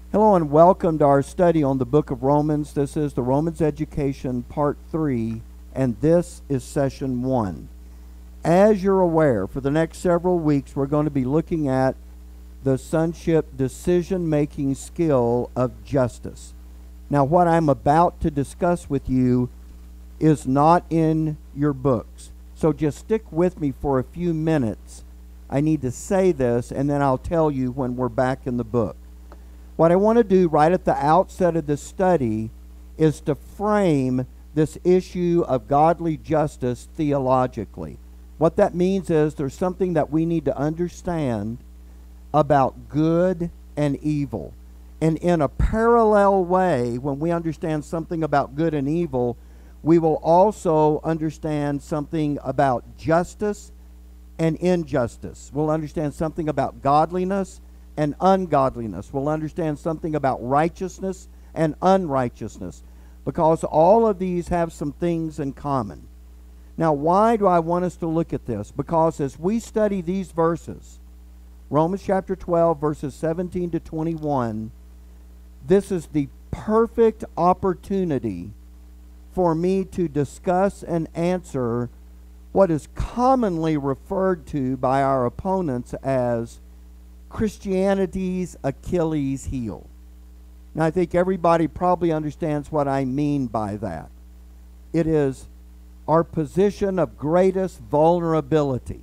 Hello and welcome to our study on the book of Romans. This is the Romans Education Part 3, and this is Session 1. As you're aware, for the next several weeks, we're going to be looking at the sonship decision-making skill of justice. Now, what I'm about to discuss with you is not in your books. So just stick with me for a few minutes. I need to say this, and then I'll tell you when we're back in the book. What I want to do right at the outset of this study is to frame this issue of godly justice theologically. What that means is there's something that we need to understand about good and evil. And in a parallel way, when we understand something about good and evil, we will also understand something about justice and injustice. We'll understand something about godliness and ungodliness. We'll understand something about righteousness and unrighteousness, because all of these have some things in common. Now, why do I want us to look at this? Because as we study these verses, Romans chapter 12, verses 17 to 21, this is the perfect opportunity for me to discuss and answer what is commonly referred to by our opponents as Christianity's Achilles heel. Now, I think everybody probably understands what I mean by that. It is our position of greatest vulnerability.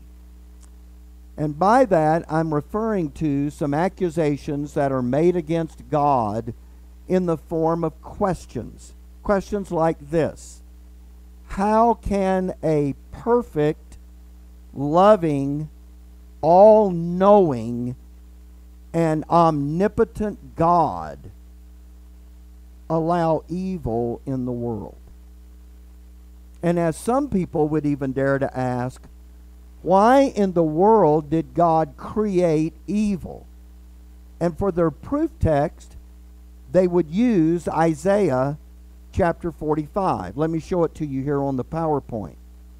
And by that, I'm referring to some accusations that are made against God in the form of questions. Questions like this: how can a perfect, loving, all-knowing, and omnipotent God allow evil in the world? And as some people would even dare to ask, why in the world did God create evil? And for their proof text, they would use Isaiah chapter 45. Let me show it to you here on the PowerPoint.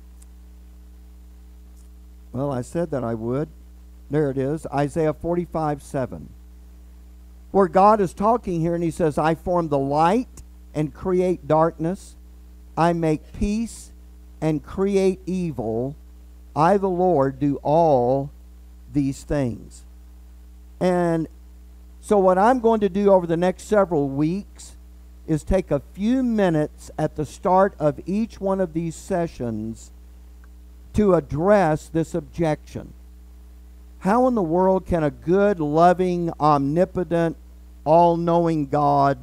Well, I said that I would. There it is, Isaiah 45:7. Where God is talking here, and he says, I form the light and create darkness. I make peace and create evil. I, the Lord, do all these things. And so what I'm going to do over the next several weeks is take a few minutes at the start of each one of these sessions to address this objection. How in the world can a good, loving, omnipotent, all-knowing God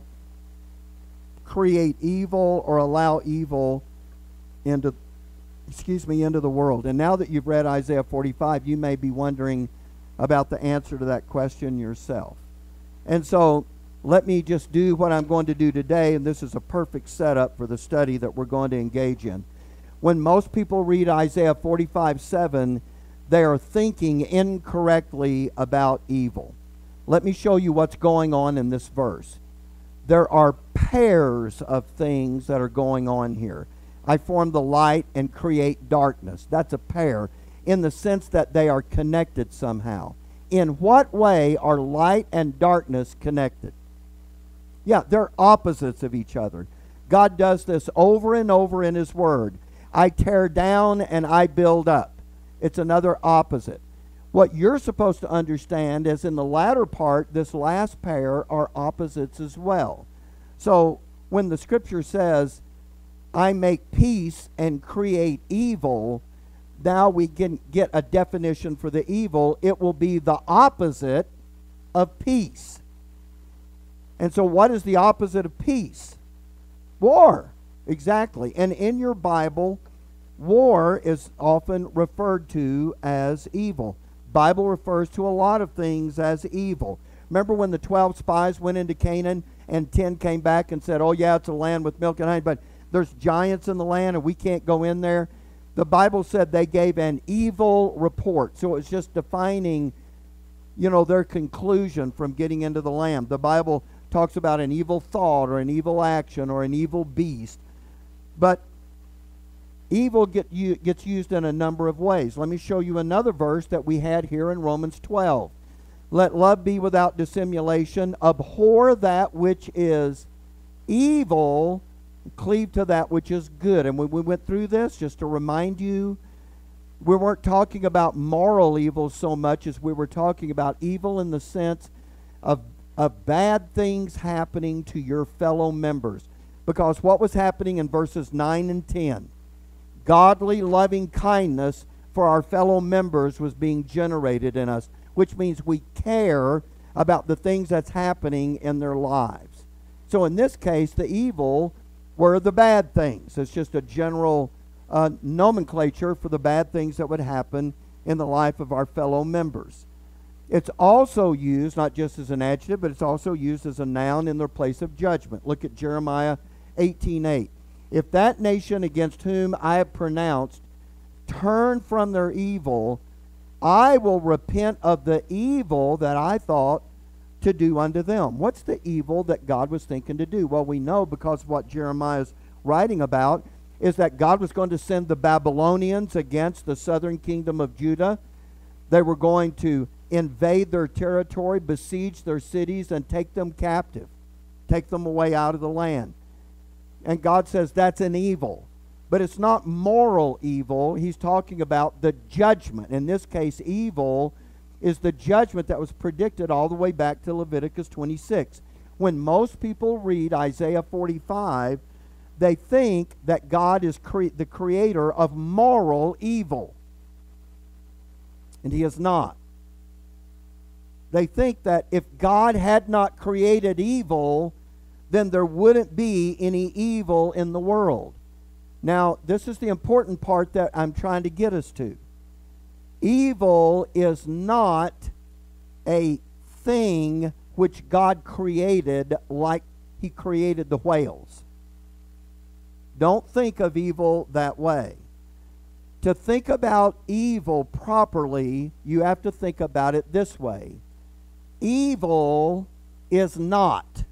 create evil or allow evil into the world? And now that you've read Isaiah 45, you may be wondering about the answer to that question yourself. And so let me just do what I'm going to do today, and this is a perfect setup for the study that we're going to engage in. When most people read Isaiah 45:7, they are thinking incorrectly about evil. Let me show you what's going on in this verse. There are pairs of things that are going on here. I form the light and create darkness. That's a pair in the sense that they are connected somehow. In what way are light and darkness connected? Yeah, they're opposites of each other. God does this over and over in His Word. I tear down and I build up. It's another opposite. What you're supposed to understand is in the latter part, this last pair are opposites as well. So when the Scripture says, I make peace and create evil, now we can get a definition for the evil. It will be the opposite of peace. And so what is the opposite of peace? War. Exactly. And in your Bible, war is often referred to as evil. Bible refers to a lot of things as evil. Remember when the 12 spies went into Canaan and 10 came back and said, oh yeah, it's a land with milk and honey, but there's giants in the land and we can't go in there? The Bible said they gave an evil report. So it's just defining, their conclusion from getting into the land. The Bible talks about an evil thought or an evil action or an evil beast. But evil gets used in a number of ways. Let me show you another verse that we had here in Romans 12. Let love be without dissimulation. Abhor that which is evil. Cleave to that which is good. And when we went through this, just to remind you, we weren't talking about moral evil so much as we were talking about evil in the sense of bad things happening to your fellow members. Because what was happening in verses 9 and 10, godly loving kindness for our fellow members was being generated in us, which means we care about the things that's happening in their lives. So in this case, the evil were the bad things. It's just a general nomenclature for the bad things that would happen in the life of our fellow members. It's also used, not just as an adjective, but it's also used as a noun in their place of judgment. Look at Jeremiah 18:8. If that nation against whom I have pronounced turn from their evil, I will repent of the evil that I thought to do unto them. What's the evil that God was thinking to do? Well, we know because what Jeremiah is writing about is that God was going to send the Babylonians against the southern kingdom of Judah. They were going to invade their territory, besiege their cities, and take them captive, take them away out of the land. And God says that's an evil. But it's not moral evil. He's talking about the judgment. In this case, evil is the judgment that was predicted all the way back to Leviticus 26. When most people read Isaiah 45, they think that God is the creator of moral evil. And He is not. They think that if God had not created evil, then there wouldn't be any evil in the world. Now, this is the important part that I'm trying to get us to. Evil is not a thing which God created like He created the whales. Don't think of evil that way. To think about evil properly, you have to think about it this way. Evil is not.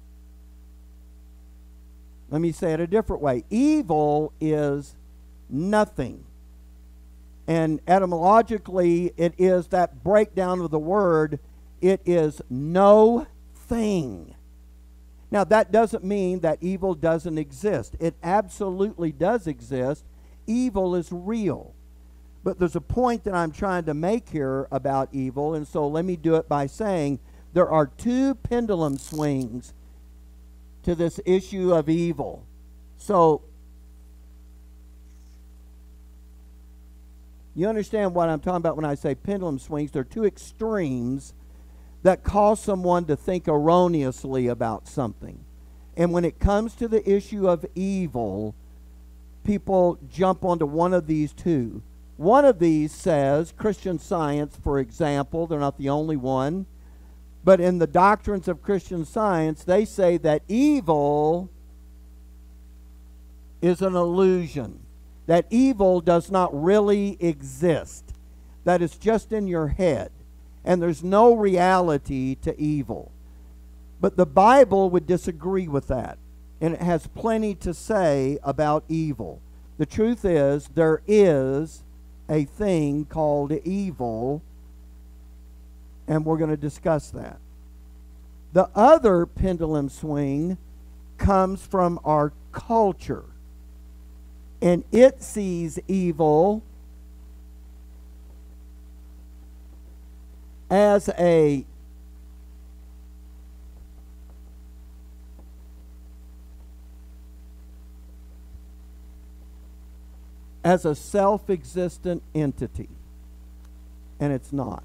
Let me say it a different way. Evil is nothing. And etymologically, it is that breakdown of the word, it is no thing. Now, that doesn't mean that evil doesn't exist. It absolutely does exist. Evil is real. But there's a point that I'm trying to make here about evil, and so let me do it by saying there are two pendulum swings to this issue of evil. So, you understand what I'm talking about when I say pendulum swings. There are two extremes that cause someone to think erroneously about something. And when it comes to the issue of evil, people jump onto one of these two. One of these says, Christian Science, for example, they're not the only one, but in the doctrines of Christian Science, they say that evil is an illusion, that evil does not really exist, that it's just in your head, and there's no reality to evil. But the Bible would disagree with that, and it has plenty to say about evil. The truth is, there is a thing called evil, and we're going to discuss that. The other pendulum swing comes from our culture, and it sees evil as a self-existent entity, and it's not.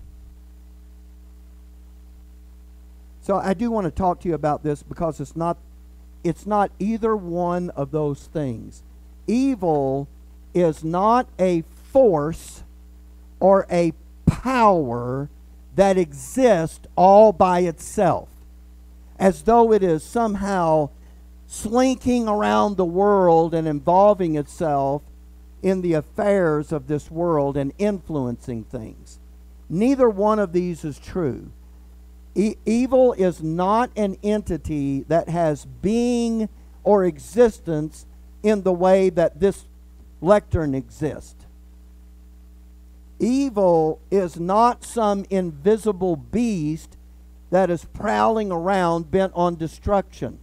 So I do want to talk to you about this because it's not either one of those things. Evil is not a force or a power that exists all by itself, as though it is somehow slinking around the world and involving itself in the affairs of this world and influencing things. Neither one of these is true. Evil is not an entity that has being or existence in the way that this lectern exists. Evil is not some invisible beast that is prowling around bent on destruction.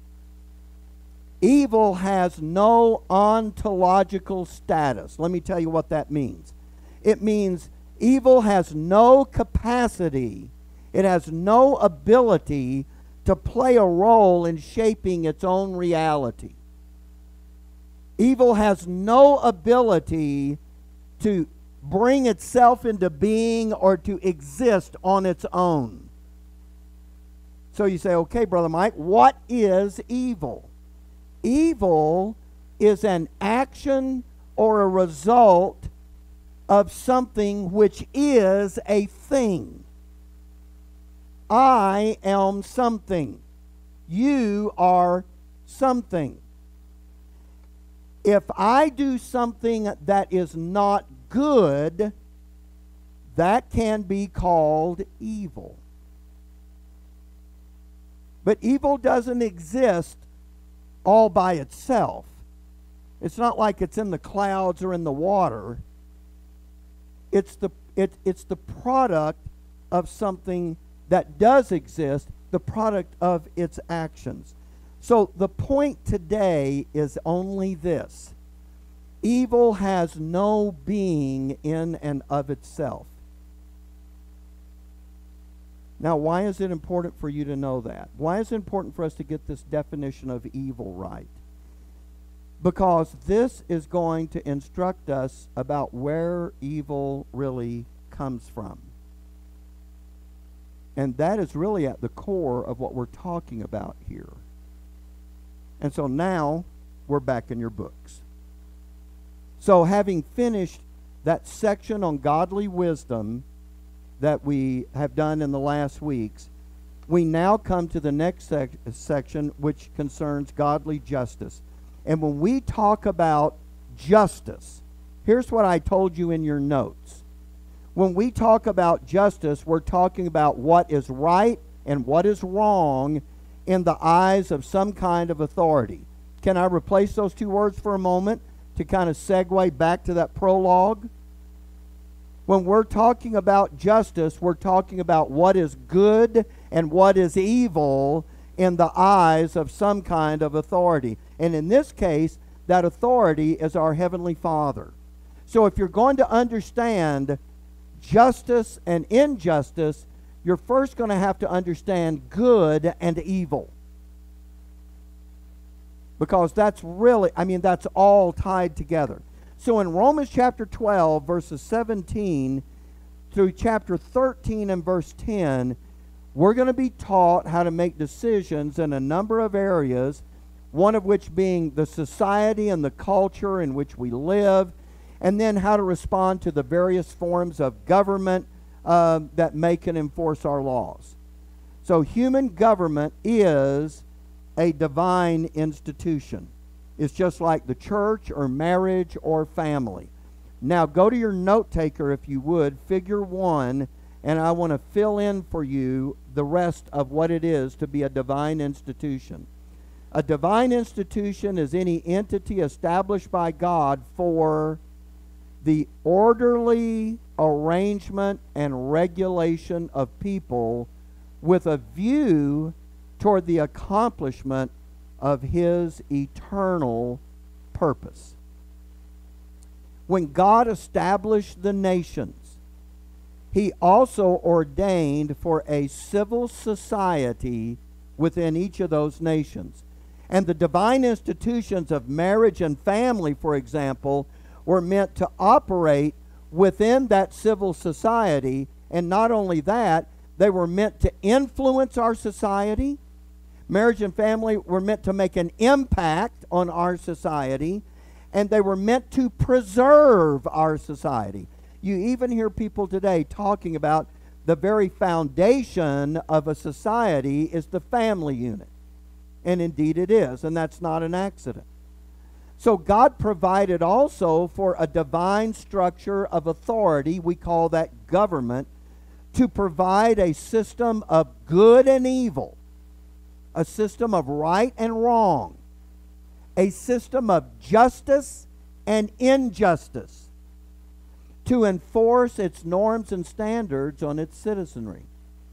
Evil has no ontological status. Let me tell you what that means. It means evil has no capacity, it has no ability to play a role in shaping its own reality. Evil has no ability to bring itself into being or to exist on its own. So you say, okay, Brother Mike, what is evil? Evil is an action or a result of something which is a thing. I am something. You are something. If I do something that is not good, that can be called evil. But evil doesn't exist all by itself. It's not like it's in the clouds or in the water. It's the product of something that does exist, the product of its actions. So the point today is only this. Evil has no being in and of itself. Now, why is it important for you to know that? Why is it important for us to get this definition of evil right? Because this is going to instruct us about where evil really comes from. And that is really at the core of what we're talking about here. And so now we're back in your books. So having finished that section on godly wisdom that we have done in the last weeks, we now come to the next section, which concerns godly justice. And when we talk about justice, here's what I told you in your notes. When we talk about justice, we're talking about what is right and what is wrong in the eyes of some kind of authority. Can I replace those two words for a moment to kind of segue back to that prologue? When we're talking about justice, we're talking about what is good and what is evil in the eyes of some kind of authority. And in this case, that authority is our Heavenly Father. So if you're going to understand justice and injustice, you're first going to have to understand good and evil. Because that's really, that's all tied together. So in Romans chapter 12, verses 17 through chapter 13 and verse 10, we're going to be taught how to make decisions in a number of areas, one of which being the society and the culture in which we live, and then how to respond to the various forms of government that make and enforce our laws. So human government is a divine institution. It's just like the church or marriage or family. Now go to your note taker, if you would, figure 1, and I want to fill in for you the rest of what it is to be a divine institution. A divine institution is any entity established by God for the orderly arrangement and regulation of people with a view toward the accomplishment of His eternal purpose. When God established the nations, He also ordained for a civil society within each of those nations. And the divine institutions of marriage and family, for example, were meant to operate within that civil society. And not only that, they were meant to influence our society. Marriage and family were meant to make an impact on our society, and they were meant to preserve our society. You even hear people today talking about the very foundation of a society is the family unit. And indeed it is, and that's not an accident. So God provided also for a divine structure of authority, we call that government, to provide a system of good and evil, a system of right and wrong, a system of justice and injustice. to enforce its norms and standards on its citizenry.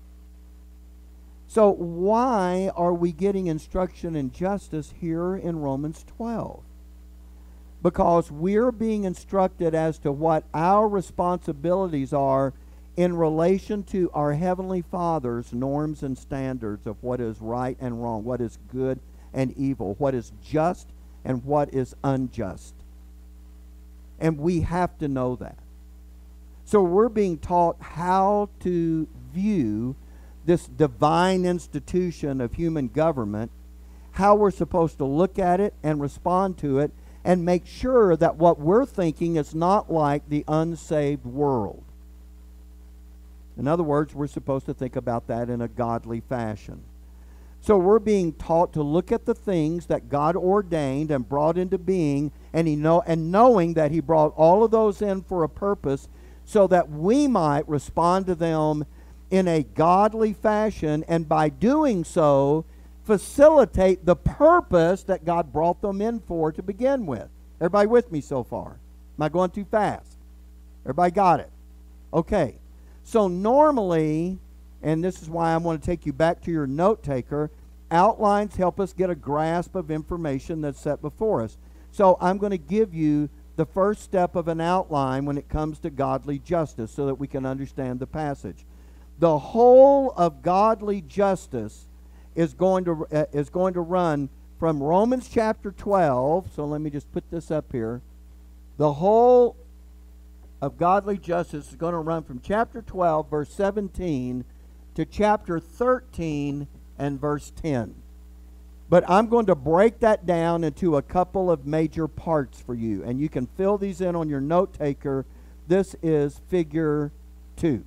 So why are we getting instruction in justice here in Romans 12? Because we're being instructed as to what our responsibilities are in relation to our Heavenly Father's norms and standards of what is right and wrong, what is good and evil, what is just and what is unjust. And we have to know that. So we're being taught how to view this divine institution of human government, how we're supposed to look at it and respond to it, and make sure that what we're thinking is not like the unsaved world. In other words, we're supposed to think about that in a godly fashion. So we're being taught to look at the things that God ordained and brought into being, and knowing that He brought all of those in for a purpose, so that we might respond to them in a godly fashion, and by doing so, facilitate the purpose that God brought them in for to begin with. Everybody with me so far? Am I going too fast? Everybody got it? Okay. So normally, and this is why I want to take you back to your note taker, outlines help us get a grasp of information that's set before us. So I'm going to give you the first step of an outline when it comes to godly justice so that we can understand the passage. The whole of godly justice is going to run from Romans chapter 12. So let me just put this up here. The whole of godly justice is going to run from chapter 12, verse 17, to chapter 13 and verse 10. But I'm going to break that down into a couple of major parts for you, and you can fill these in on your note taker. This is figure 2.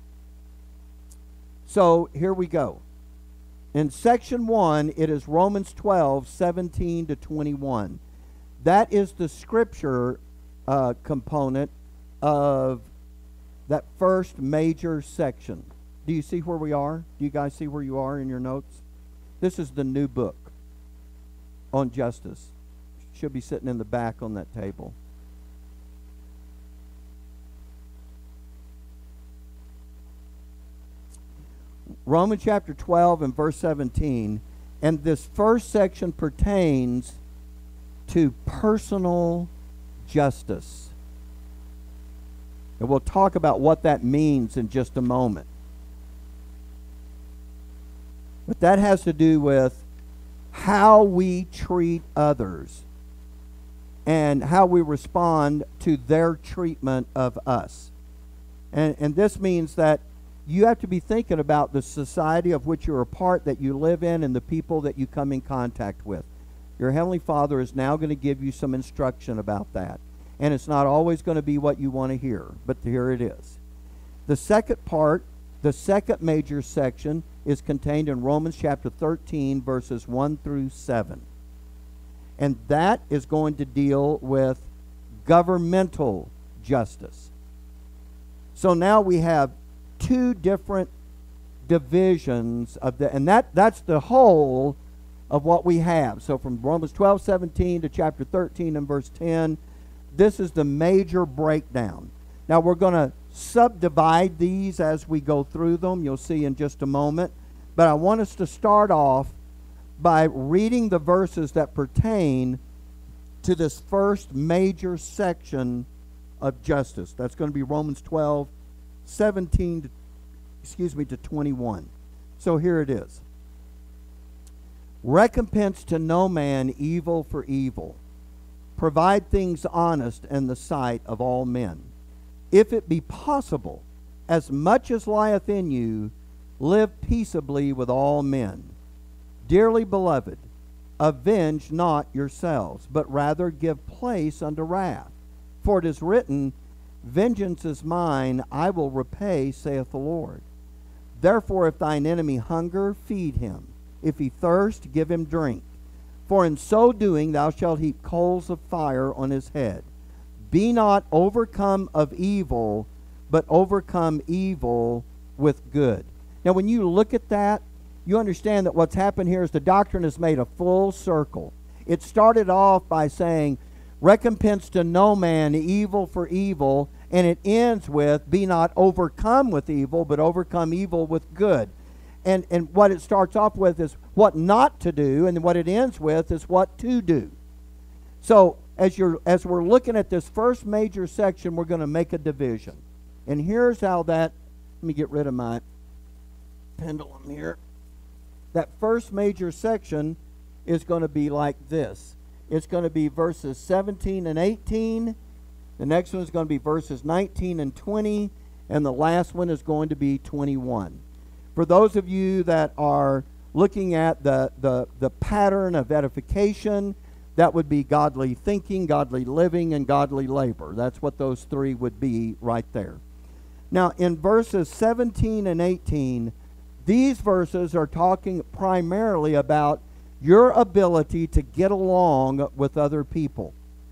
So here we go. In section 1, it is Romans 12, 17 to 21. That is the scripture component of that first major section. Do you see where we are? Do you guys see where you are in your notes? This is the new book on justice. Should be sitting in the back on that table. Romans chapter 12 and verse 17, and this first section pertains to personal justice. And we'll talk about what that means in just a moment. But that has to do with how we treat others and how we respond to their treatment of us. And this means that you have to be thinking about the society of which you're a part, that you live in, and the people that you come in contact with. Your Heavenly Father is now going to give you some instruction about that. And it's not always going to be what you want to hear, but here it is. The second part, the second major section, is contained in Romans chapter 13, verses 1 through 7. And that is going to deal with governmental justice. So now we have two different divisions of and that's the whole of what we have. So from Romans 12, 17 to chapter 13 and verse 10, this is the major breakdown. Now we're going to subdivide these as we go through them. You'll see in just a moment. But I want us to start off by reading the verses that pertain to this first major section of justice. That's going to be Romans 12, 17 to 21. So here it is. Recompense to no man evil for evil. Provide things honest in the sight of all men. If it be possible, as much as lieth in you, live peaceably with all men. Dearly beloved, avenge not yourselves, but rather give place unto wrath. For it is written, Vengeance is mine, I will repay, saith the Lord. Therefore, if thine enemy hunger, feed him. If he thirst, give him drink. For in so doing thou shalt heap coals of fire on his head. Be not overcome of evil, but overcome evil with good. Now, when you look at that, you understand that what's happened here is the doctrine has made a full circle. It started off by saying, recompense to no man evil for evil, And it ends with, be not overcome with evil, but overcome evil with good. And what it starts off with is what not to do, and what it ends with is what to do. So as we're looking at this first major section, we're going to make a division. And here's how that, let me get rid of my pendulum here. That first major section is going to be like this. It's going to be verses 17 and 18. The next one is going to be verses 19 and 20. And the last one is going to be 21. For those of you that are looking at the pattern of edification, that would be godly thinking, godly living, and godly labor. That's what those three would be right there. Now, in verses 17 and 18, these verses are talking primarily about your ability to get along with other people.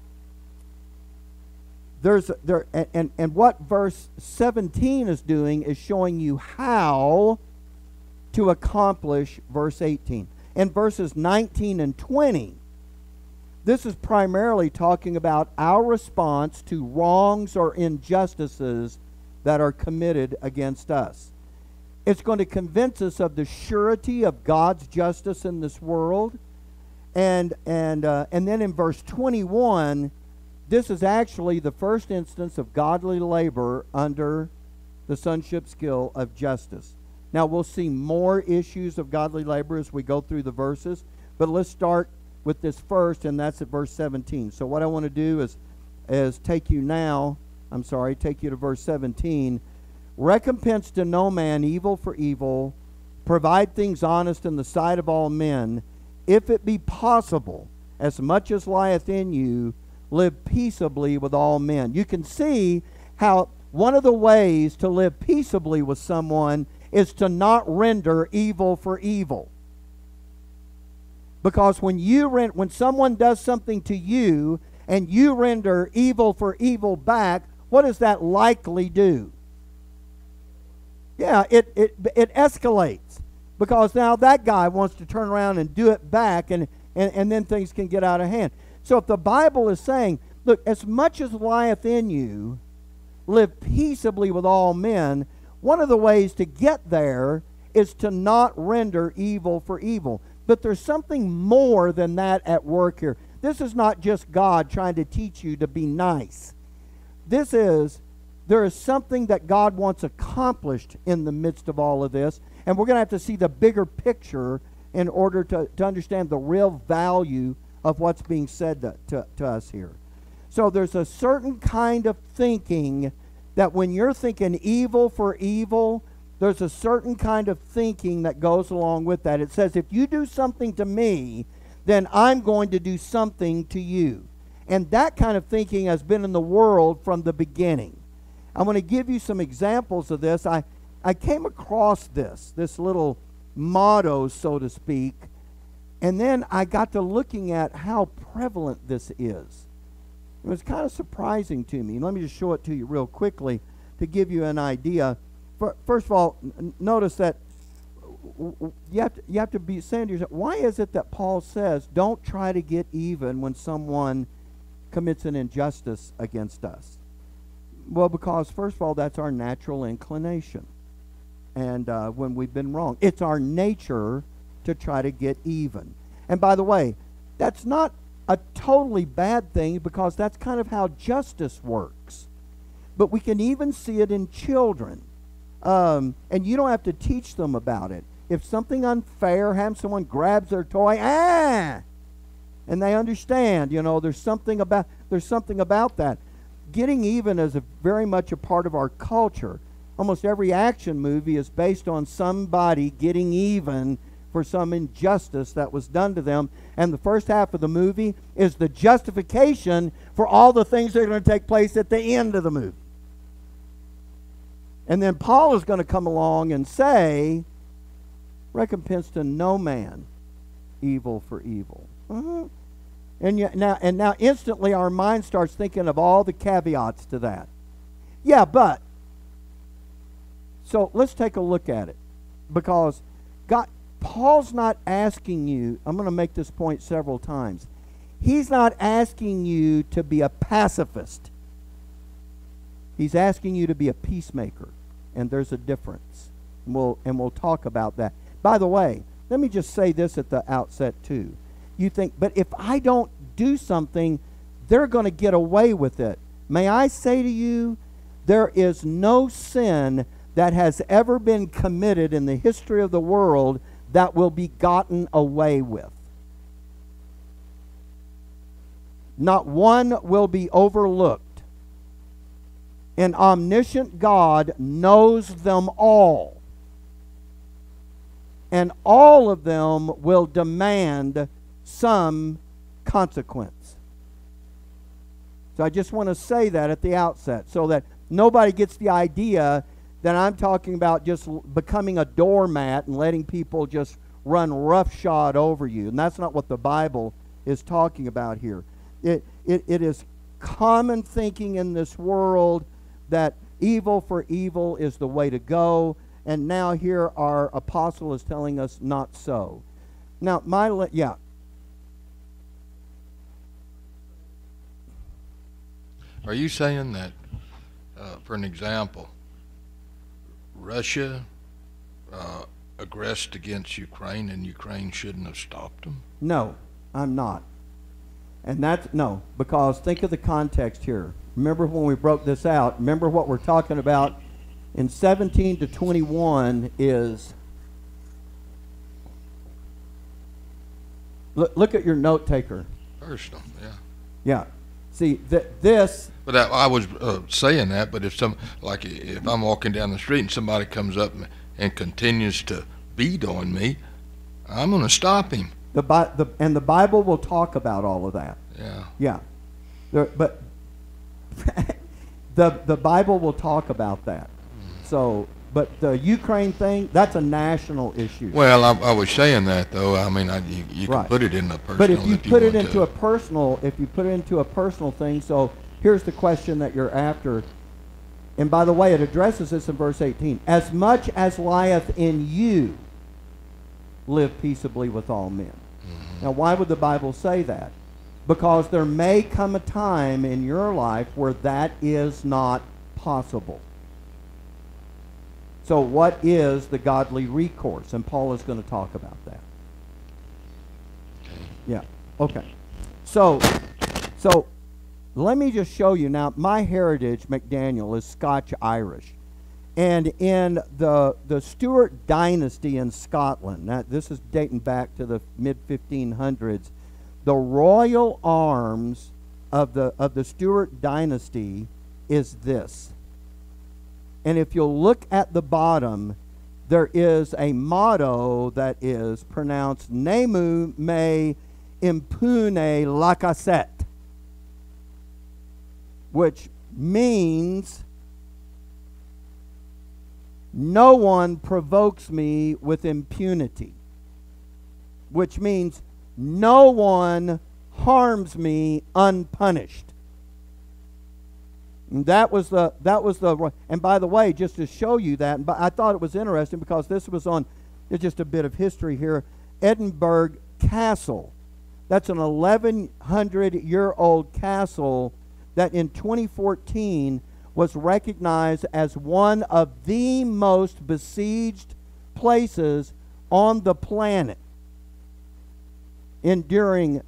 And what verse 17 is doing is showing you how to accomplish verse 18. In verses 19 and 20, this is primarily talking about our response to wrongs or injustices that are committed against us. It's going to convince us of the surety of God's justice in this world. And then in verse 21, this is actually the first instance of godly labor under the sonship skill of justice. Now, we'll see more issues of godly labor as we go through the verses, but let's start with this first, and that's at verse 17. So what I want to do is take you to verse 17. Recompense to no man evil for evil, provide things honest in the sight of all men, if it be possible, as much as lieth in you, live peaceably with all men. You can see how one of the ways to live peaceably with someone is to not render evil for evil. Because when someone does something to you and you render evil for evil back, what does that likely do? Yeah, it escalates. Because now that guy wants to turn around and do it back, and then things can get out of hand. So if the Bible is saying, look, as much as lieth in you, live peaceably with all men, one of the ways to get there is to not render evil for evil. But there's something more than that at work here. This is not just God trying to teach you to be nice. There is something that God wants accomplished in the midst of all of this. And we're going to have to see the bigger picture in order to understand the real value of what's being said to us here. So there's a certain kind of thinking that when you're thinking evil for evil, there's a certain kind of thinking that goes along with that. It says, if you do something to me, then I'm going to do something to you. And that kind of thinking has been in the world from the beginning. I'm going to give you some examples of this. I came across this little motto, so to speak, and then I got to looking at how prevalent this is. It was kind of surprising to me. Let me just show it to you real quickly to give you an idea. First of all, notice that you have to be saying to yourself, why is it that Paul says, don't try to get even when someone commits an injustice against us? Well, because first of all, that's our natural inclination. And when we've been wrong, it's our nature to try to get even. And by the way, that's not a totally bad thing, because that's kind of how justice works. But we can even see it in children. And you don't have to teach them about it. If something unfair happens, someone grabs their toy, and they understand, there's something about that. Getting even is very much a part of our culture. Almost every action movie is based on somebody getting even for some injustice that was done to them. And the first half of the movie is the justification for all the things that are going to take place at the end of the movie. And then Paul is going to come along and say, recompense to no man evil for evil. And now instantly our mind starts thinking of all the caveats to that. Yeah, but. So let's take a look at it. Because Paul's not asking you, I'm going to make this point several times. He's not asking you to be a pacifist. He's asking you to be a peacemaker, and there's a difference. And we'll talk about that. By the way, let me just say this at the outset too. You think, but if I don't do something, they're going to get away with it. May I say to you, there is no sin that has ever been committed in the history of the world that will be gotten away with. Not one will be overlooked. An omniscient God knows them all. And all of them will demand some consequence. So I just want to say that at the outset so that nobody gets the idea that I'm talking about just becoming a doormat and letting people just run roughshod over you. And that's not what the Bible is talking about here. It is common thinking in this world that evil for evil is the way to go. And now here our apostle is telling us not so. Now, yeah. Are you saying that, for an example, Russia aggressed against Ukraine and Ukraine shouldn't have stopped them? No, I'm not. And that's, no, because think of the context here. Remember when we broke this out, remember what we're talking about in 17 to 21 is, look at your note taker. Personal, yeah. Yeah. See, this. But I was saying that, but if if I'm walking down the street and somebody comes up and continues to beat on me, I'm going to stop him. And the Bible will talk about all of that. Yeah. Yeah. But the Bible will talk about that. So, but the Ukraine thing, that's a national issue. Well, I was saying that though. I mean, you can Right. put it in a personal. But if you put it into to. a personal, thing, so here's the question that you're after. And by the way, it addresses this in verse 18. As much as lieth in you, live peaceably with all men. Now, why would the Bible say that? Because there may come a time in your life where that is not possible. So what is the godly recourse? And Paul is going to talk about that. Yeah, okay. So let me just show you now. My heritage, McDaniel, is Scotch-Irish. And in the Stuart dynasty in Scotland, now this is dating back to the mid-1500s, the royal arms of the Stuart dynasty is this. And if you'll look at the bottom, there is a motto that is pronounced Nemu me impune lacasset, which means no one provokes me with impunity, which means no one harms me unpunished. And that was the, and by the way, just to show you that, and I thought it was interesting because this was on, it's just a bit of history here, Edinburgh Castle. That's an 1,100-year-old castle that in 2014 was recognized as one of the most besieged places on the planet, enduring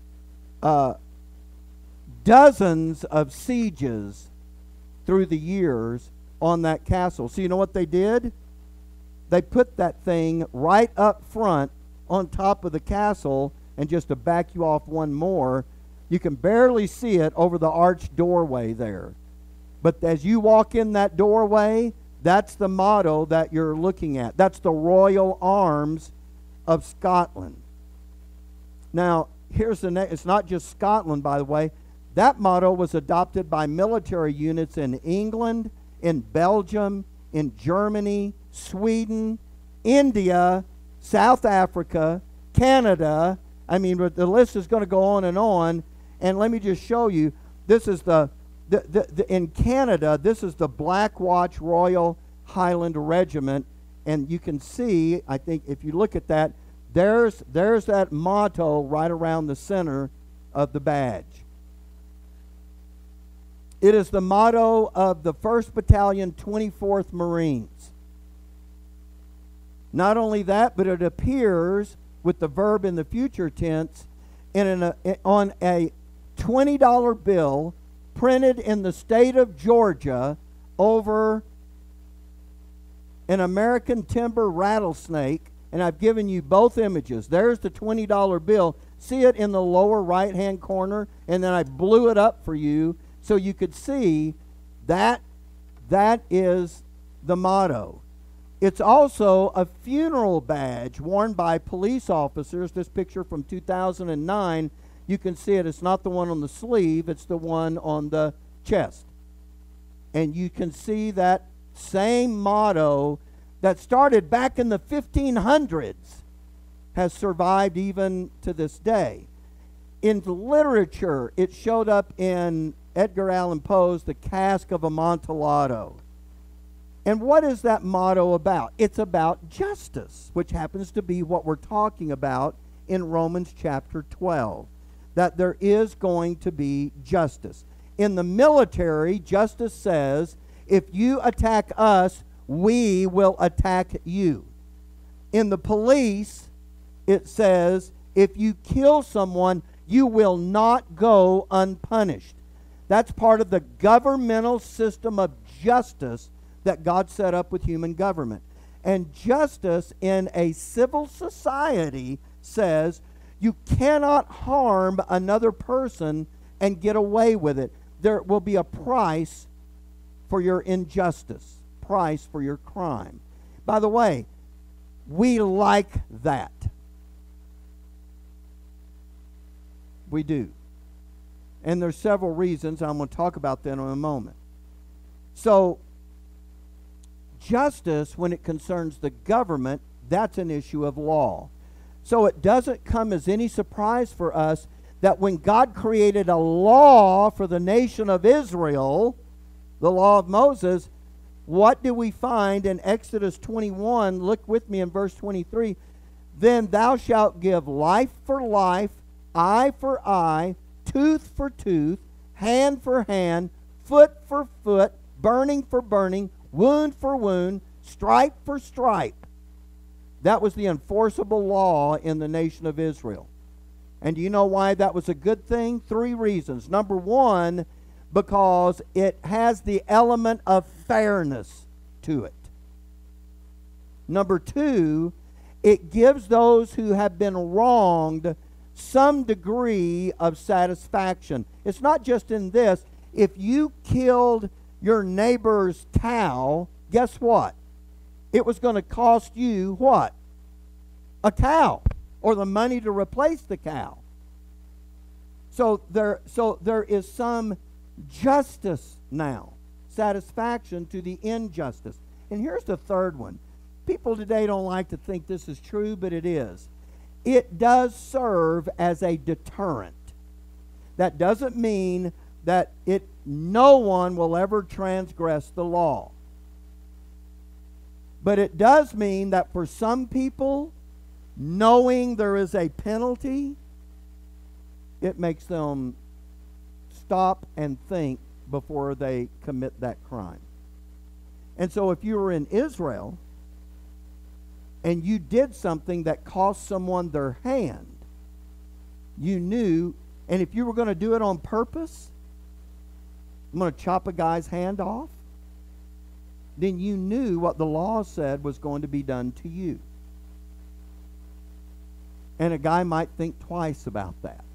dozens of sieges through the years on that castle. So you know what they did? They put that thing right up front on top of the castle, and just to back you off one more, you can barely see it over the arched doorway there. But as you walk in that doorway, that's the motto that you're looking at. That's the royal arms of Scotland. Now, here's the next. It's not just Scotland, by the way. That motto was adopted by military units in England, in Belgium, in Germany, Sweden, India, South Africa, Canada. I mean, the list is going to go on. And let me just show you. This is in Canada, this is the Black Watch Royal Highland Regiment. And you can see, I think, if you look at that, there's that motto right around the center of the badge. It is the motto of the 1st Battalion, 24th Marines. Not only that, but it appears with the verb in the future tense on a $20 bill printed in the state of Georgia over an American timber rattlesnake. And I've given you both images. There's the $20 bill. See it in the lower right-hand corner? And then I blew it up for you so you could see that is the motto. It's also a funeral badge worn by police officers. This picture from 2009, you can see it. It's not the one on the sleeve. It's the one on the chest. And you can see that same motto that started back in the 1500s has survived even to this day. In literature, it showed up in Edgar Allan Poe's The Cask of Amontillado. And what is that motto about? It's about justice, which happens to be what we're talking about in Romans chapter 12, that there is going to be justice. In the military, justice says, if you attack us, we will attack you. In the police, it says, if you kill someone, you will not go unpunished. That's part of the governmental system of justice that God set up with human government. And justice in a civil society says you cannot harm another person and get away with it. There will be a price for your injustice, price for your crime. By the way, we like that. We do. And there's several reasons. I'm going to talk about that in a moment. So, justice, when it concerns the government, that's an issue of law. So it doesn't come as any surprise for us that when God created a law for the nation of Israel, the law of Moses, what do we find in Exodus 21? Look with me in verse 23. Then thou shalt give life for life, eye for eye, tooth for tooth, hand for hand, foot for foot, burning for burning, wound for wound, stripe for stripe. That was the enforceable law in the nation of Israel. And do you know why that was a good thing? 3 reasons. Number 1, because it has the element of fairness to it. Number 2, it gives those who have been wronged some degree of satisfaction. It's not just in this. If you killed your neighbor's cow, guess what? It was going to cost you what? A cow, or the money to replace the cow. So there is some justice now, satisfaction to the injustice. And here's the third one. People today don't like to think this is true, but it is. It does serve as a deterrent. That doesn't mean that no one will ever transgress the law. But it does mean that for some people, knowing there is a penalty, it makes them stop and think before they commit that crime. And so if you were in Israel and you did something that cost someone their hand, you knew, and if you were going to do it on purpose, I'm going to chop a guy's hand off, then you knew what the law said was going to be done to you. And a guy might think twice about that.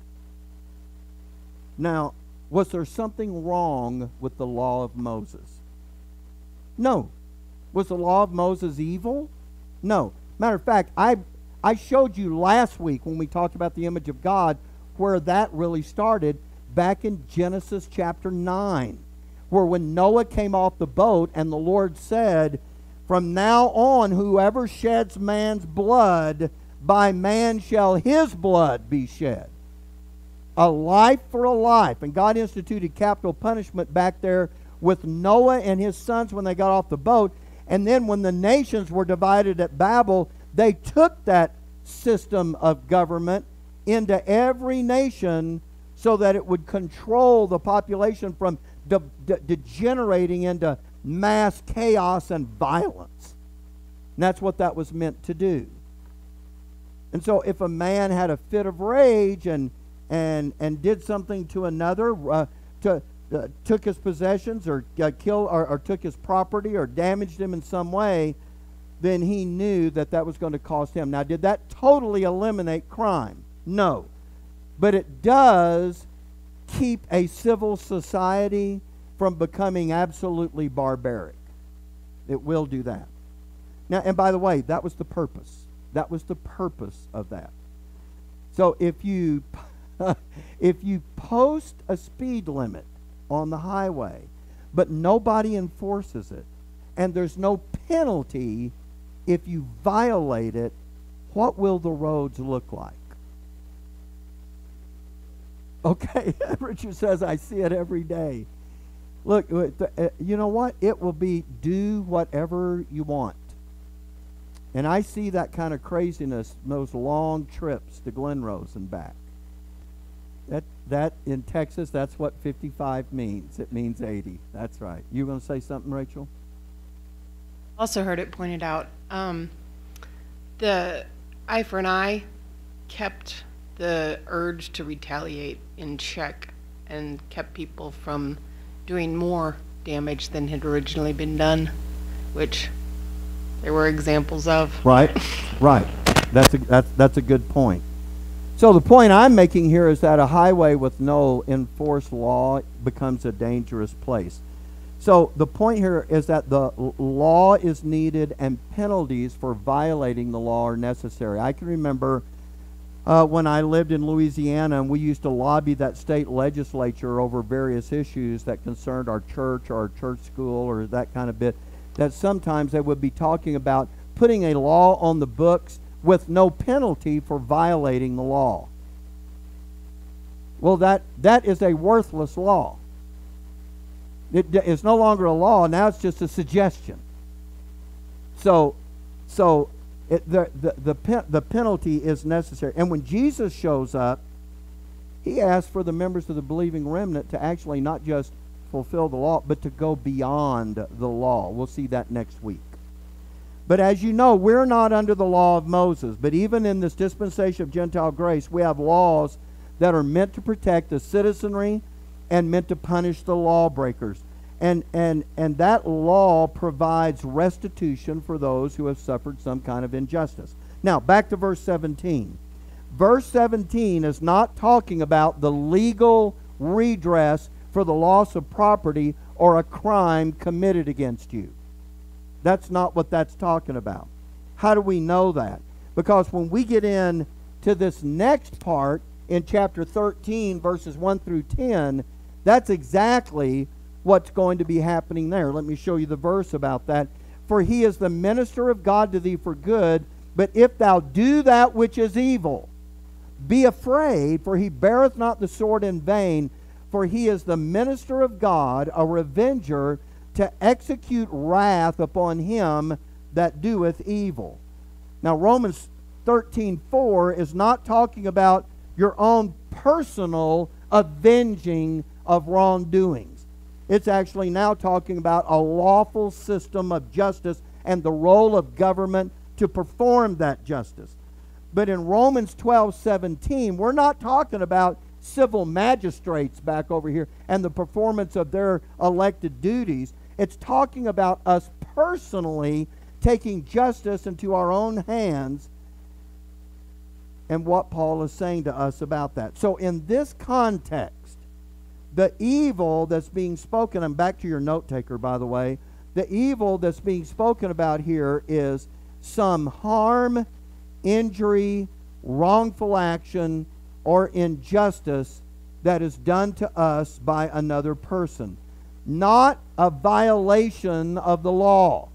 Now, was there something wrong with the law of Moses? No. Was the law of Moses evil? No. Matter of fact, I showed you last week when we talked about the image of God where that really started back in Genesis chapter 9, where when Noah came off the boat and the Lord said, from now on whoever sheds man's blood, by man shall his blood be shed. A life for a life. And God instituted capital punishment back there with Noah and his sons when they got off the boat. And then when the nations were divided at Babel, they took that system of government into every nation so that it would control the population from degenerating into mass chaos and violence. And that's what that was meant to do. And so if a man had a fit of rage and did something to another, took his possessions or killed or took his property or damaged him in some way, then he knew that that was going to cost him. Now, did that totally eliminate crime? No. But it does keep a civil society from becoming absolutely barbaric. It will do that. Now, and by the way, that was the purpose. That was the purpose of that. So if you post a speed limit on the highway, but nobody enforces it, and there's no penalty if you violate it, what will the roads look like? Okay, Richard says, I see it every day. Look, you know what? It will be do whatever you want. And I see that kind of craziness, those long trips to Glen Rose and back. That in Texas, that's what 55 means. It means 80. That's right. You going to say something, Rachel? Also heard it pointed out, the eye for an eye kept the urge to retaliate in check and kept people from doing more damage than had originally been done, which there were examples of. Right, right. That's a good point. So the point I'm making here is that a highway with no enforced law becomes a dangerous place. So the point here is that the law is needed and penalties for violating the law are necessary. I can remember when I lived in Louisiana, and we used to lobby that state legislature over various issues that concerned our church or our church school or that kind of bit, that sometimes they would be talking about putting a law on the books with no penalty for violating the law. Well, that is a worthless law. It's no longer a law. Now it's just a suggestion. So the penalty is necessary. And when Jesus shows up, he asks for the members of the believing remnant to actually not just fulfill the law, but to go beyond the law. We'll see that next week. But as you know, we're not under the law of Moses. But even in this dispensation of Gentile grace, we have laws that are meant to protect the citizenry and meant to punish the lawbreakers. And that law provides restitution for those who have suffered some kind of injustice. Now, back to verse 17. Verse 17 is not talking about the legal redress for the loss of property or a crime committed against you. That's not what that's talking about. How do we know that? Because when we get in to this next part in chapter 13, verses 1 through 10, that's exactly what's going to be happening there. Let me show you the verse about that. For he is the minister of God to thee for good, but if thou do that which is evil, be afraid, for he beareth not the sword in vain, for he is the minister of God, a revenger, to execute wrath upon him that doeth evil. Now, Romans 13:4 is not talking about your own personal avenging of wrongdoings. It's actually now talking about a lawful system of justice and the role of government to perform that justice. But in Romans 12:17, we're not talking about civil magistrates back over here and the performance of their elected duties. It's talking about us personally taking justice into our own hands and what Paul is saying to us about that. So in this context, the evil that's being spoken, and back to your note taker, by the way, the evil that's being spoken about here is some harm, injury, wrongful action, or injustice that is done to us by another person. Not a violation of the law.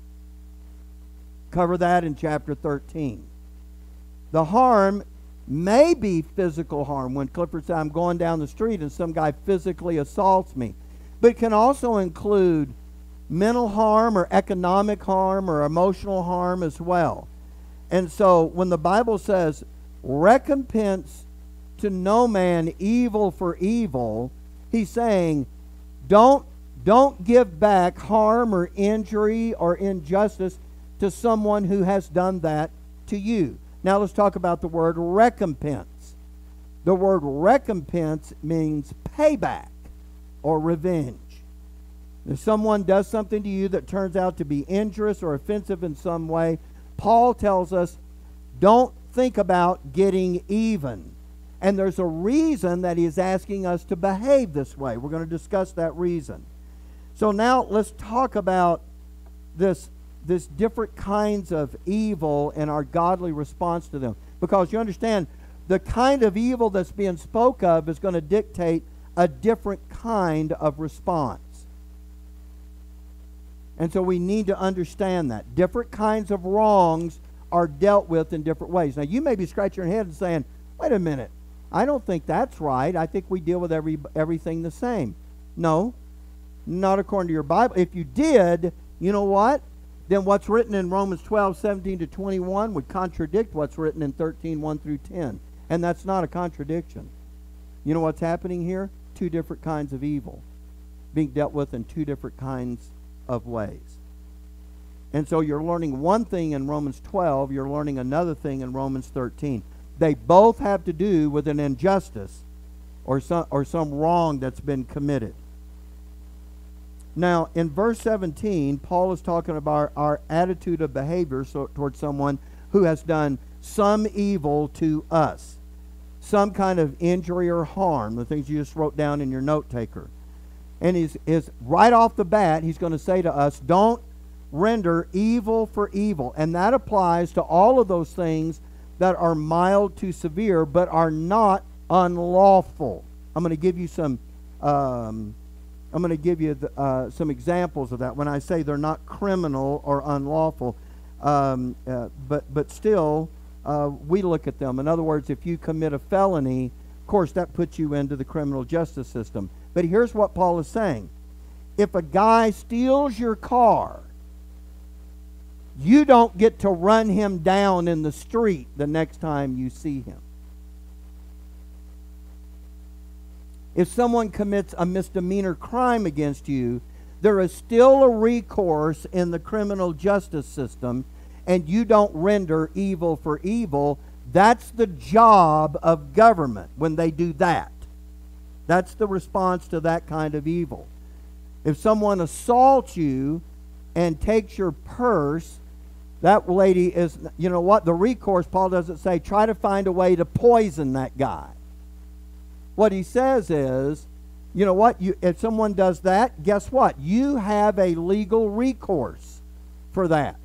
Cover that in chapter 13. The harm may be physical harm. When Clifford said, I'm going down the street and some guy physically assaults me. But it can also include mental harm or economic harm or emotional harm as well. And so when the Bible says, recompense to no man evil for evil, he's saying, Don't give back harm or injury or injustice to someone who has done that to you. Now let's talk about the word recompense. The word recompense means payback or revenge. If someone does something to you that turns out to be injurious or offensive in some way, Paul tells us, don't think about getting even. And there's a reason that he is asking us to behave this way. We're going to discuss that reason. So now let's talk about this different kinds of evil and our godly response to them. Because you understand, the kind of evil that's being spoke of is going to dictate a different kind of response. And so we need to understand that. Different kinds of wrongs are dealt with in different ways. Now you may be scratching your head and saying, wait a minute, I don't think that's right. I think we deal with everything the same. No, not according to your Bible. If you did, you know what? Then what's written in Romans 12:17-21 would contradict what's written in 13:1-10. And that's not a contradiction. You know what's happening here? Two different kinds of evil being dealt with in two different kinds of ways. And so you're learning one thing in Romans 12, you're learning another thing in Romans 13. They both have to do with an injustice or some wrong that's been committed. Now, in verse 17, Paul is talking about our attitude of behavior towards someone who has done some evil to us, some kind of injury or harm, the things you just wrote down in your note taker. And he's right off the bat, he's going to say to us, don't render evil for evil. And that applies to all of those things that are mild to severe, but are not unlawful. I'm going to give you some some examples of that when I say they're not criminal or unlawful, but still we look at them. In other words, if you commit a felony, of course that puts you into the criminal justice system. But here's what Paul is saying. If a guy steals your car, you don't get to run him down in the street the next time you see him. If someone commits a misdemeanor crime against you, there is still a recourse in the criminal justice system, and you don't render evil for evil. That's the job of government when they do that. That's the response to that kind of evil. If someone assaults you and takes your purse, that lady is, you know what, the recourse, Paul doesn't say, try to find a way to poison that guy. What he says is, you know what, if someone does that, guess what? You have a legal recourse for that.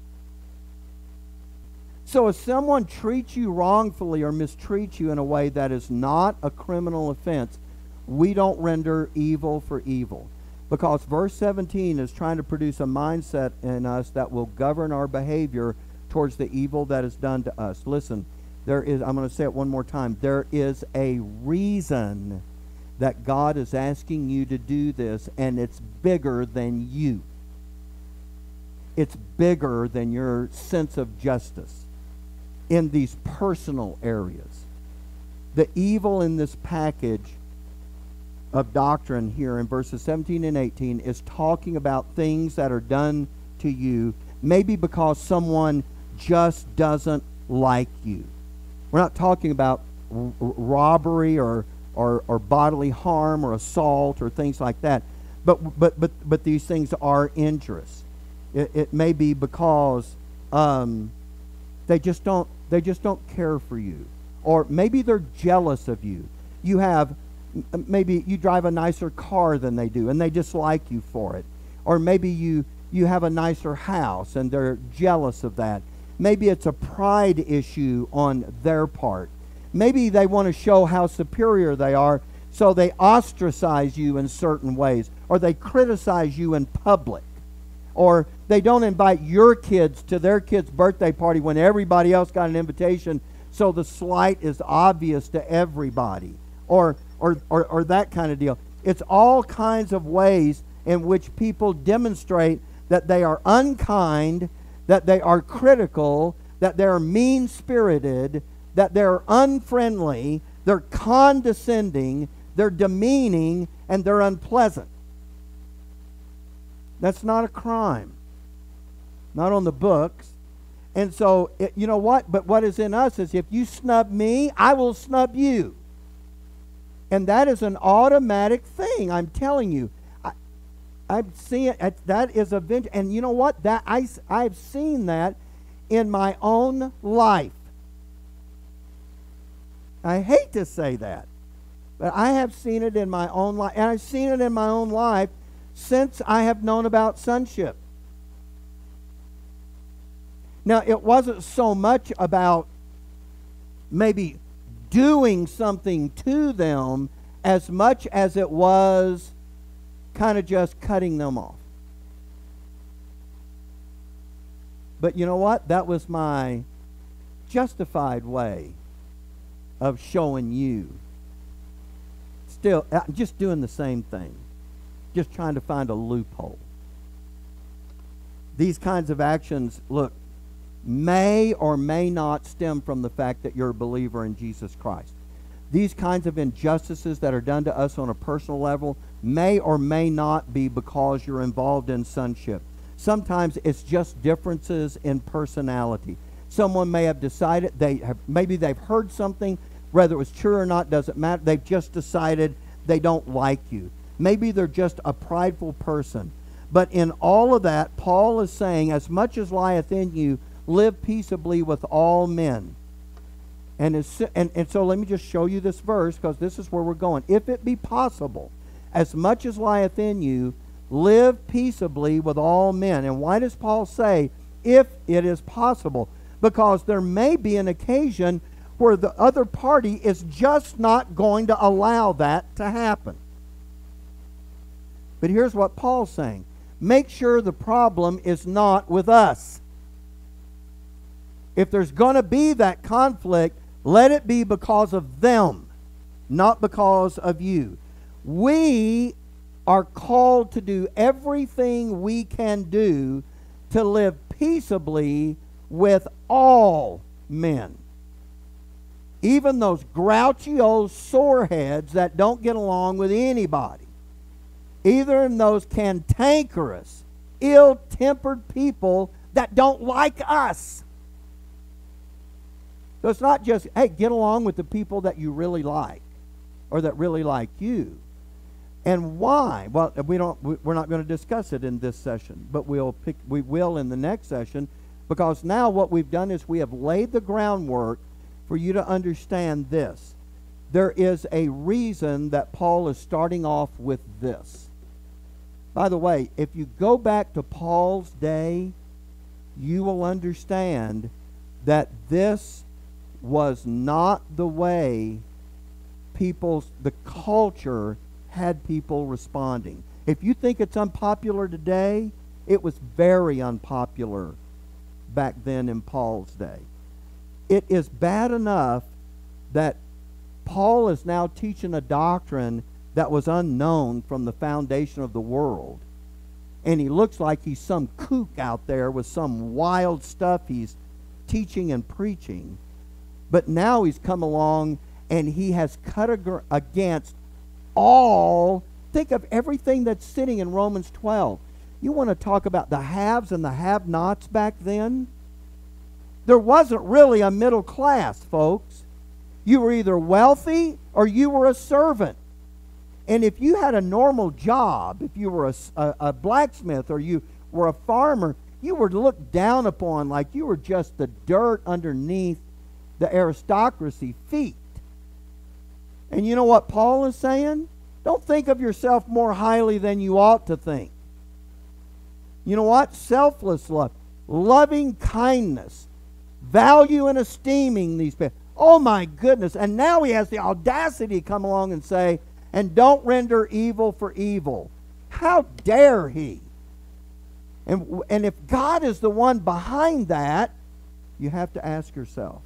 So if someone treats you wrongfully or mistreats you in a way that is not a criminal offense, we don't render evil for evil. Because verse 17 is trying to produce a mindset in us that will govern our behavior towards the evil that is done to us. Listen, I'm going to say it one more time. There is a reason that God is asking you to do this, and it's bigger than you. It's bigger than your sense of justice in these personal areas. The evil in this package of doctrine here in verses 17 and 18 is talking about things that are done to you, maybe because someone just doesn't like you. We're not talking about robbery or bodily harm or assault or things like that, but these things are injurious. It may be because they just don't care for you, or maybe they're jealous of you. Maybe you drive a nicer car than they do, and they dislike you for it. Or maybe you have a nicer house, and they're jealous of that. Maybe it's a pride issue on their part. Maybe they want to show how superior they are, so they ostracize you in certain ways, or they criticize you in public, or they don't invite your kids to their kid's birthday party when everybody else got an invitation, so the slight is obvious to everybody, or that kind of deal. It's all kinds of ways in which people demonstrate that they are unkind, that they are critical, that they're mean-spirited, that they're unfriendly, they're condescending, they're demeaning, and they're unpleasant. That's not a crime. Not on the books. And so, you know what? But what is in us is if you snub me, I will snub you. And that is an automatic thing, I'm telling you. I've seen it. That is a vintage. And you know what? That I've seen that in my own life. I hate to say that. But I have seen it in my own life. And I've seen it in my own life since I have known about sonship. Now, it wasn't so much about maybe doing something to them as much as it was kind of just cutting them off. But you know what? That was my justified way of showing you. Still, I'm just doing the same thing. Just trying to find a loophole. These kinds of actions, look, may or may not stem from the fact that you're a believer in Jesus Christ. These kinds of injustices that are done to us on a personal level may or may not be because you're involved in sonship. Sometimes it's just differences in personality. Someone may have decided, maybe they've heard something, whether it was true or not, doesn't matter. They've just decided they don't like you. Maybe they're just a prideful person. But in all of that, Paul is saying, as much as lieth in you, live peaceably with all men. And so let me just show you this verse, because this is where we're going. If it be possible, as much as lieth in you, live peaceably with all men. And why does Paul say, if it is possible? Because there may be an occasion where the other party is just not going to allow that to happen. But here's what Paul's saying. Make sure the problem is not with us. If there's going to be that conflict, let it be because of them, not because of you. We are called to do everything we can do to live peaceably with all men. Even those grouchy old soreheads that don't get along with anybody. Even those cantankerous, ill-tempered people that don't like us. So it's not just, hey, get along with the people that you really like or that really like you. And why? Well, we're not going to discuss it in this session, but we will in the next session, because now what we've done is we have laid the groundwork for you to understand this. There is a reason that Paul is starting off with this. By the way, if you go back to Paul's day, you will understand that this was not the way the culture had people responding. If you think it's unpopular today, it was very unpopular back then in Paul's day. It is bad enough that Paul is now teaching a doctrine that was unknown from the foundation of the world. And he looks like he's some kook out there with some wild stuff he's teaching and preaching. But now he's come along and he has cut against all. Think of everything that's sitting in Romans 12. You want to talk about the haves and the have-nots back then? There wasn't really a middle class, folks. You were either wealthy or you were a servant. And if you had a normal job, if you were a blacksmith or you were a farmer, you were looked down upon like you were just the dirt underneath the aristocracy feet. And you know what Paul is saying? Don't think of yourself more highly than you ought to think. You know what? Selfless love, loving kindness, value and esteeming these people. Oh my goodness. And now he has the audacity to come along and say, and don't render evil for evil. How dare he? And if God is the one behind that, you have to ask yourself,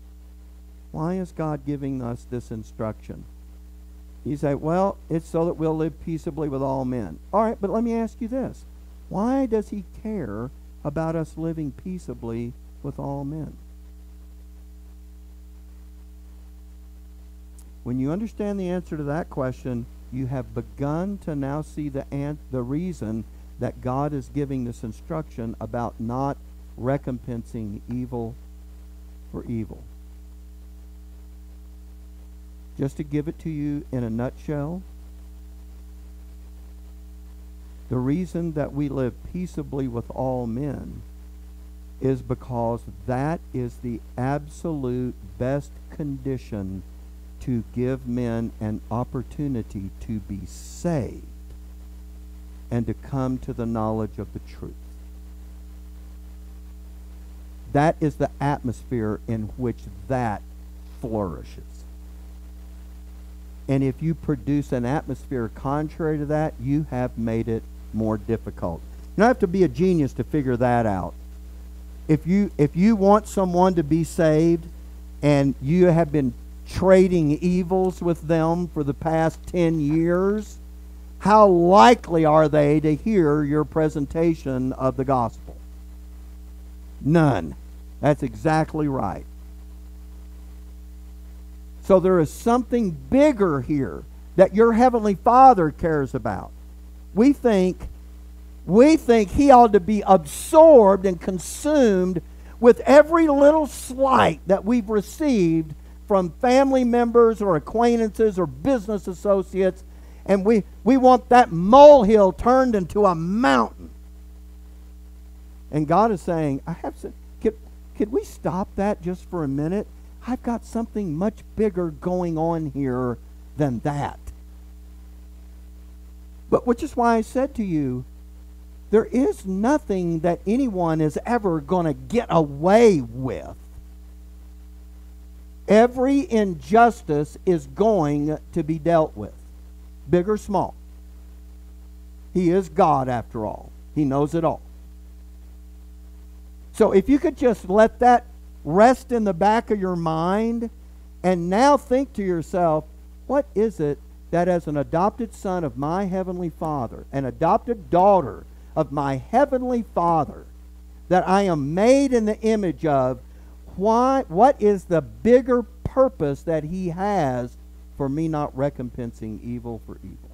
why is God giving us this instruction? You say, well, it's so that we'll live peaceably with all men. All right, but let me ask you this. Why does he care about us living peaceably with all men? When you understand the answer to that question, you have begun to now see the reason that God is giving this instruction about not recompensing evil for evil. Just to give it to you in a nutshell, the reason that we live peaceably with all men is because that is the absolute best condition to give men an opportunity to be saved and to come to the knowledge of the truth. That is the atmosphere in which that flourishes. And if you produce an atmosphere contrary to that, you have made it more difficult. You don't have to be a genius to figure that out. If you want someone to be saved and you have been trading evils with them for the past 10 years, how likely are they to hear your presentation of the gospel? None. That's exactly right. So there is something bigger here that your Heavenly Father cares about. We think He ought to be absorbed and consumed with every little slight that we've received from family members or acquaintances or business associates, and we want that molehill turned into a mountain. And God is saying, could we stop that just for a minute? I've got something much bigger going on here than that. But which is why I said to you, there is nothing that anyone is ever going to get away with. Every injustice is going to be dealt with, big or small. He is God after all. He knows it all. So if you could just let that rest in the back of your mind and now think to yourself, what is it that as an adopted son of my Heavenly Father, an adopted daughter of my Heavenly Father, that I am made in the image of, what is the bigger purpose that He has for me not recompensing evil for evil?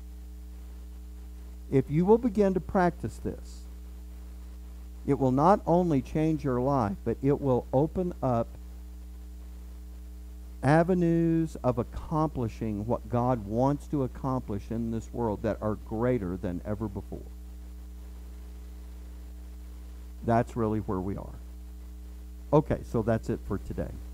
If you will begin to practice this, it will not only change your life, but it will open up avenues of accomplishing what God wants to accomplish in this world that are greater than ever before. That's really where we are. Okay, so that's it for today.